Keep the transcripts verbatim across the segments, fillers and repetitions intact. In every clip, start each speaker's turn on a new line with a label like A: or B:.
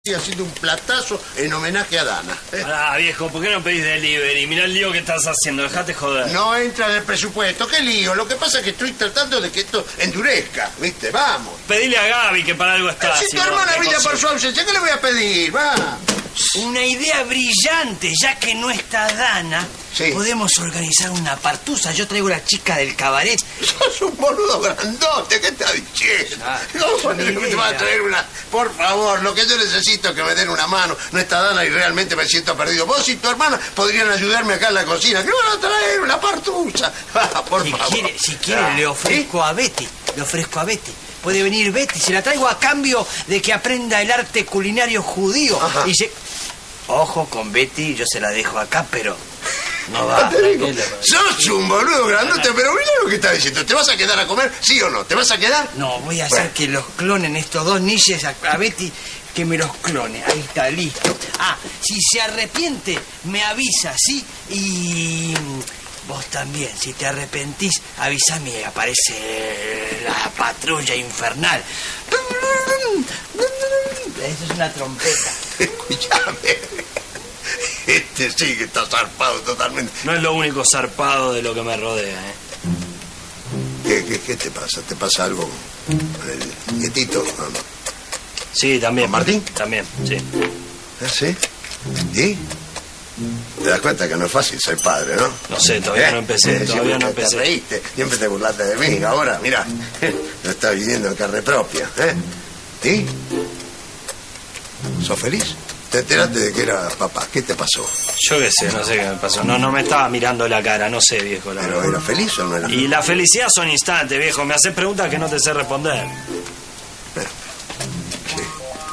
A: Estoy haciendo un platazo en homenaje a Dana. ¿eh?
B: Ah, viejo, ¿por qué no pedís delivery? Mirá el lío que estás haciendo, dejate joder.
A: No entra en el presupuesto, qué lío. Lo que pasa es que estoy tratando de que esto endurezca, ¿viste? Vamos.
B: Pedile a Gaby que para algo está.
A: Si tu hermana brilla por su ausencia, ¿qué le voy a pedir? Va.
C: Una idea brillante, ya que no está Dana.
A: Sí.
C: Podemos organizar una partusa. Yo traigo la chica del cabaret.
A: Sos un boludo grandote, ¿qué estás diciendo?
C: Ah,
A: ¿Cómo
C: es una
A: te vas a
C: idea.
A: traer una? Por favor, lo que yo necesito es que me den una mano. No está Dana y realmente me siento perdido. Vos y tu hermana podrían ayudarme acá en la cocina. ¿Qué van a traer? Una partusa. Ah, por
C: Si
A: favor.
C: quiere, si quiere
A: Ah,
C: le ofrezco a Betty. Le ofrezco a Betty. Puede venir Betty. Se la traigo a cambio de que aprenda el arte culinario judío.
A: Ajá.
C: Y se... Ojo con Betty, yo se la dejo acá, pero... No
A: ¿Sí?
C: va.
A: Te digo,
C: tranquilo.
A: sos un boludo grandote, pero mira lo que estás diciendo. ¿Te vas a quedar a comer? ¿Sí o no? ¿Te vas a quedar?
C: No, voy a hacer
A: Bueno.
C: que los clonen estos dos niches a, a Betty, que me los clone. Ahí está, listo. Ah, si se arrepiente, me avisa, ¿sí? Y vos también, si te arrepentís, avísame, aparece la patrulla infernal. Eso es una trompeta.
A: Escúchame. Este sí que está zarpado totalmente.
B: No es lo único zarpado de lo que me rodea, ¿eh?
A: ¿Qué, qué, qué te pasa? ¿Te pasa algo con el nietito? ¿No?
B: Sí, también.
A: ¿Con Martín?
B: También, sí.
A: ¿Ah, sí? ¿Y? Te das cuenta que no es fácil ser padre, ¿no?
B: No sé, todavía no empecé,
A: Eh,
B: todavía
A: siempre
B: no
A: te
B: empecé.
A: reíste, siempre te burlaste de mí. Ahora, mira, lo estás viviendo en carne propia, ¿eh? ¿Y? ¿Sos feliz? Te enteraste de que era papá. ¿Qué te pasó?
B: Yo qué sé, no sé qué me pasó. No, no me estaba mirando la cara, no sé, viejo, la
A: ¿Pero
B: verdad.
A: era feliz o no era?
B: Y la felicidad son instantes, viejo. Me haces preguntas que no te sé responder.
A: Pero, sí.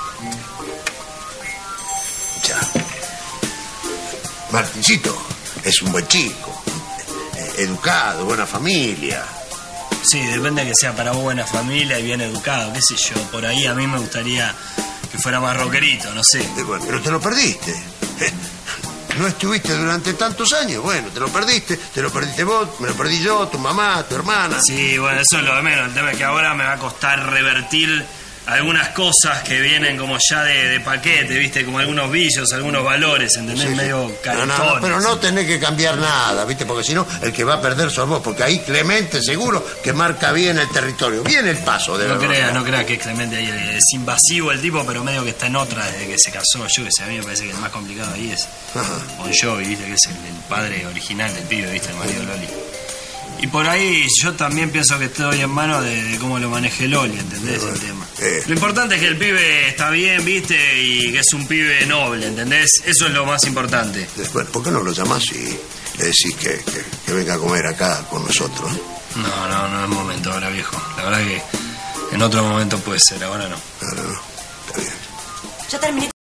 A: Ya. Martincito es un buen chico, eh, educado, buena familia.
B: Sí, depende que sea para buena familia y bien educado, qué sé yo. Por ahí a mí me gustaría que fuera más rockerito, no sé.
A: Eh, bueno, pero te lo perdiste. Eh, No estuviste durante tantos años. Bueno, te lo perdiste. Te lo perdiste vos, me lo perdí yo, tu mamá, tu hermana.
B: Sí, bueno, eso es lo de menos. El tema es que ahora me va a costar revertir algunas cosas que vienen como ya de, de paquete, ¿viste? Como algunos villos, algunos valores, ¿entendés?
A: Sí, sí.
B: Medio
A: No,
B: carentones.
A: no, no, pero no tenés que cambiar nada, ¿viste? Porque si no, el que va a perder sos vos. Porque ahí Clemente seguro que marca bien el territorio. Bien el paso, de
B: No
A: verdad.
B: creas, no creas que es Clemente ahí. Es invasivo el tipo, pero medio que está en otra desde que se casó. Yo que sé, a mí me parece que el más complicado ahí es
A: Ajá.
B: Bon Jovi, ¿viste? Que es el, el padre original del pibe, ¿viste? El marido de Loli. Y por ahí yo también pienso que estoy en manos de, de cómo lo maneje Loli, ¿entendés?
A: Bueno,
B: el tema.
A: eh.
B: Lo importante es que el pibe está bien, ¿viste? Y que es un pibe noble, ¿entendés? Eso es lo más importante.
A: Bueno, ¿por qué no lo llamás y le decís que, que, que venga a comer acá con nosotros?
B: No, no, no es momento ahora, viejo. La verdad que en otro momento puede ser, ahora no.
A: Claro, no. Está bien.
D: Ya terminé.